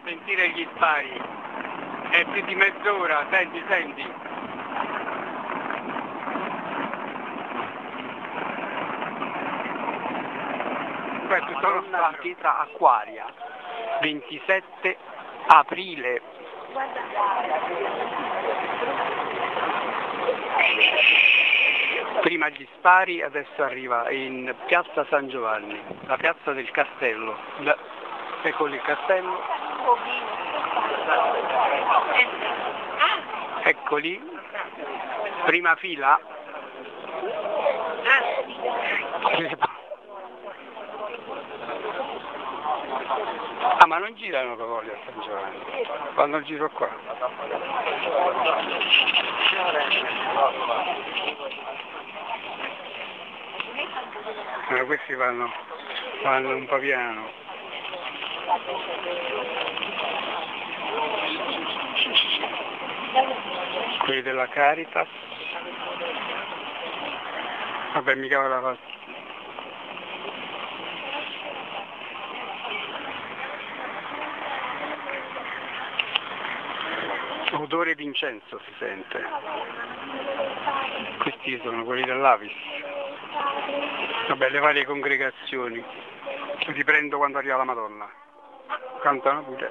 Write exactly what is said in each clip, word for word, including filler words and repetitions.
sentire gli spari. È più di mezz'ora, senti, senti. Questo sono Madonna di Pietra Acquaria, ventisette aprile. Prima gli spari, adesso arriva in piazza San Giovanni, la piazza del castello. Ecco il castello. Eccoli, prima fila. Ah, ma non girano cavalli a San Giovanni, fanno il giro qua. Eh, questi vanno, vanno un po' piano. Quelli della Caritas. Vabbè, mica ve la faccio. Odore di incenso si sente. Questi sono quelli dell'Avis. Vabbè, le varie congregazioni. Riprendo quando arriva la Madonna. Cantano pure.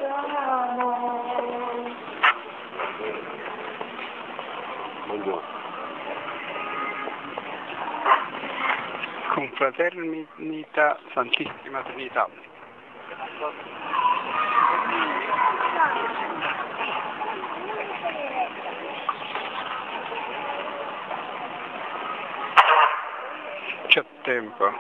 Buongiorno. Confraternita Santissima Trinità. C'è tempo.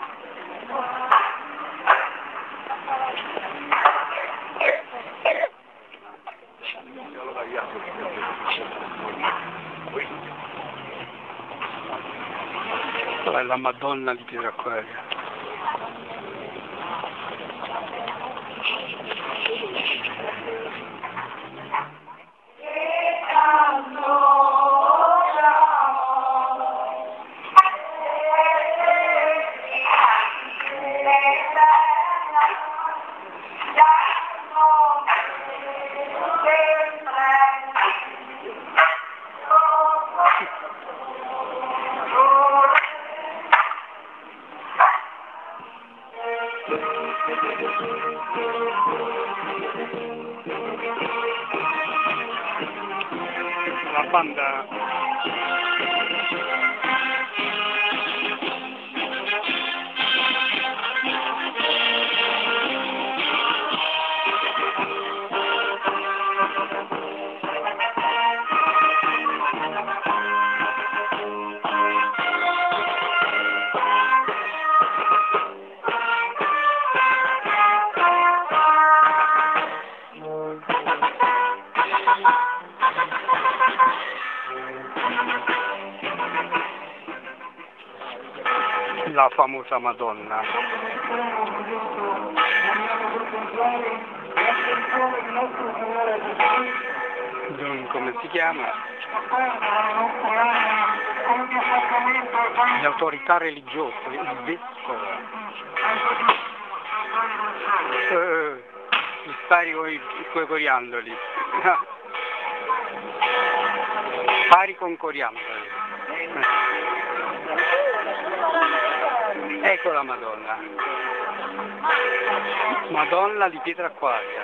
Quella è la Madonna di Pietra Acquaria. La banda la famosa Madonna. Non come si chiama? Le autorità religiose, il vescovo. Eh, gli spari con i coriandoli. Spari con coriandoli. Ecco la Madonna. Madonna di Pietra Acquaria.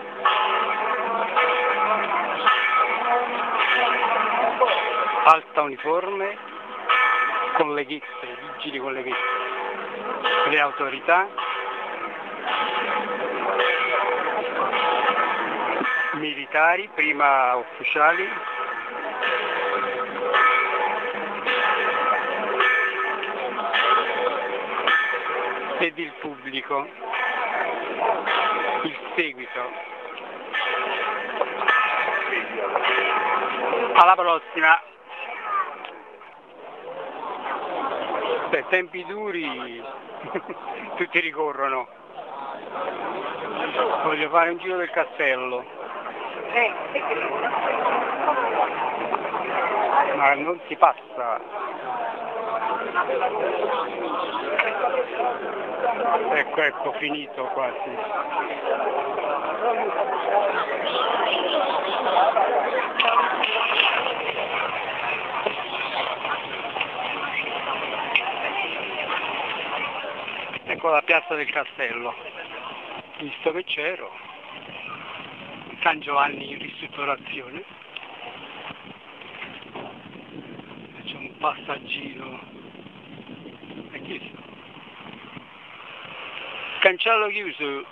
Alta uniforme, con le ghette, vigili con le ghette. Le autorità. Militari, prima ufficiali. Ed il pubblico, il seguito. Alla prossima. Beh, tempi duri, tutti ricorrono. Voglio fare un giro del castello. Ma non si passa. Ecco, ecco, finito quasi. Piazza del Castello, visto che c'ero, San Giovanni in ristrutturazione, c'è un passaggino, è chiuso, cancello chiuso,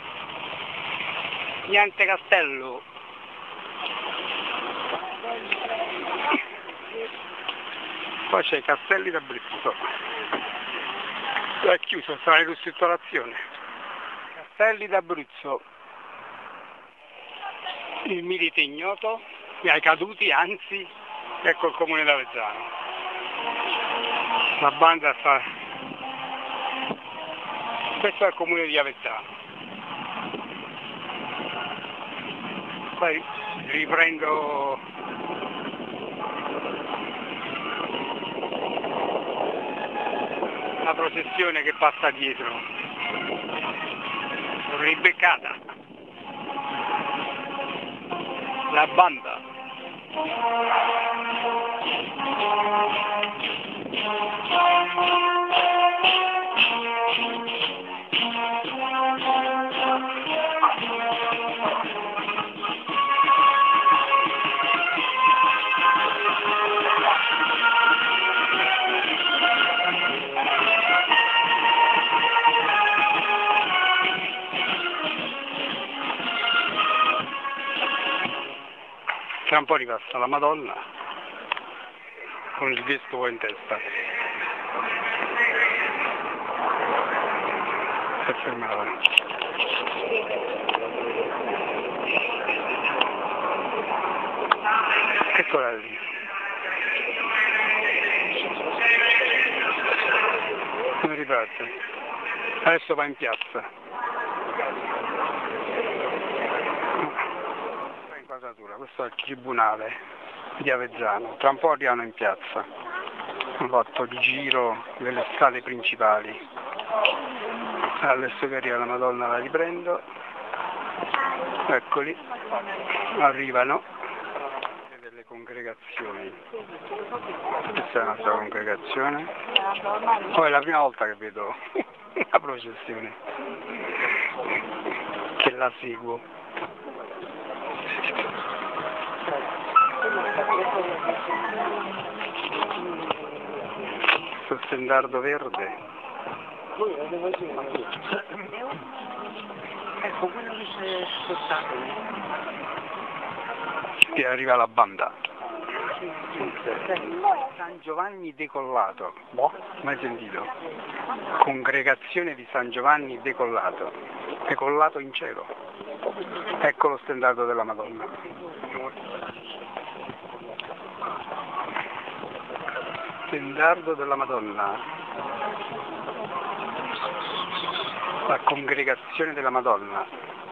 niente castello. Poi c'è i Castelli d'Abruzzo, è chiuso, sarà in ristrutturazione. Castelli d'Abruzzo, il milite ignoto, ai caduti, anzi, ecco il comune d'Avezzano. La banda sta... Questo è il comune di Avezzano. Poi riprendo la processione che passa dietro, l'ho ribeccata, la banda. Tra un po' ripassa la Madonna con il vescovo in testa. Si è fermata. Eccola lì. Non riparte. Adesso va in piazza. Questo è il tribunale di Avezzano, tra un po' arrivano in piazza, hanno fatto il giro delle strade principali. Adesso che arriva la Madonna la riprendo, eccoli, arrivano delle congregazioni, questa è un'altra congregazione, poi è la prima volta che vedo una processione, che la seguo. Questo stendardo verde. Ecco quello che si è spostato. E arriva la banda. San Giovanni decollato. Boh, mai sentito? Congregazione di San Giovanni decollato. Decollato in cielo. Ecco lo stendardo della Madonna. Stendardo della Madonna, la congregazione della Madonna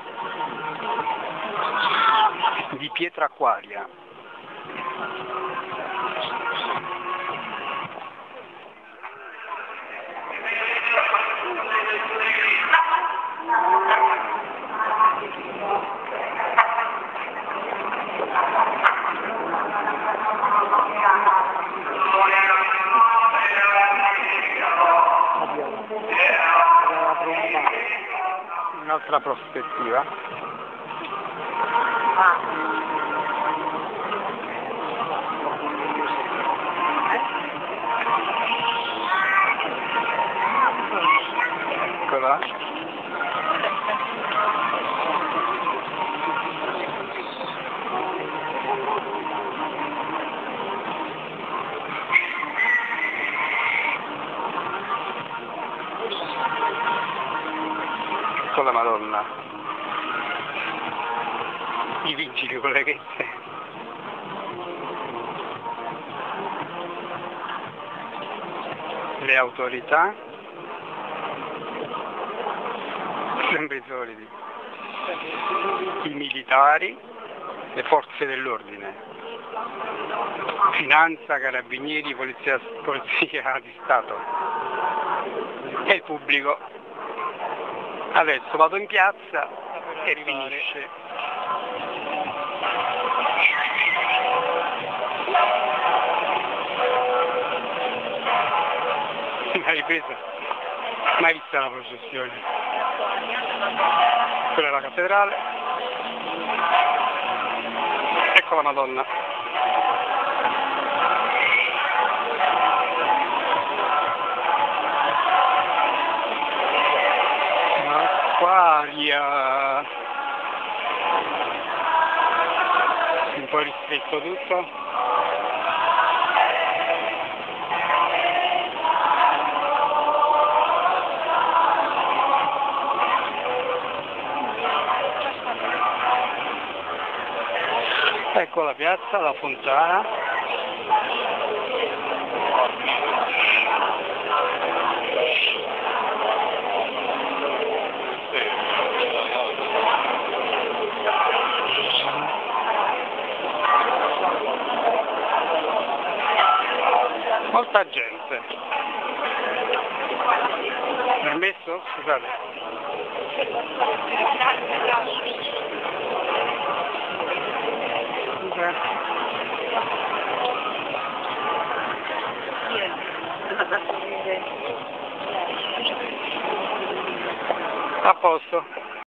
di pietra acquaria. Un'altra prospettiva. Eccola. Con la Madonna, i vigili con le ghette, le autorità, sempre i soliti, i militari, le forze dell'ordine, finanza, carabinieri, polizia, polizia di Stato e il pubblico. Adesso vado in piazza e finisce. Hai ripresa? Mai vista la processione. Quella è la cattedrale. Ecco la Madonna. L'acquaria. Un po' ristretto tutto. Ecco la piazza, la fontana. Molta gente. Permesso? Scusate. A posto.